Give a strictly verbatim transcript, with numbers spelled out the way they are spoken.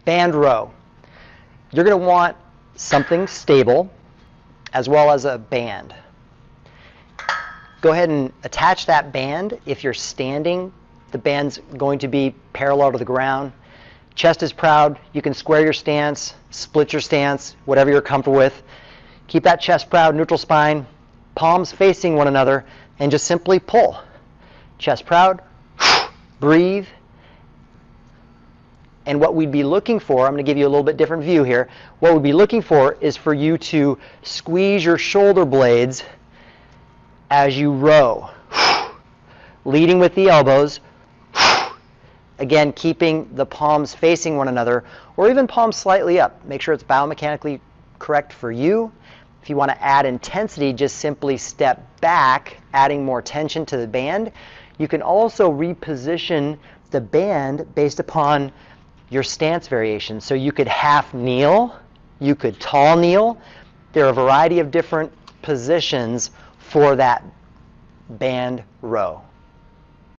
Band row. You're going to want something stable as well as a band. Go ahead and attach that band. If you're standing, the band's going to be parallel to the ground. Chest is proud. You can square your stance, split your stance, whatever you're comfortable with. Keep that chest proud, neutral spine, palms facing one another, and just simply pull. Chest proud, breathe. And what we'd be looking for, I'm going to give you a little bit different view here. What we'd be looking for is for you to squeeze your shoulder blades as you row. Leading with the elbows. Again, keeping the palms facing one another, or even palms slightly up. Make sure it's biomechanically correct for you. If you want to add intensity, just simply step back, adding more tension to the band. You can also reposition the band based upon your stance variation. So you could half kneel, you could tall kneel. There are a variety of different positions for that band row.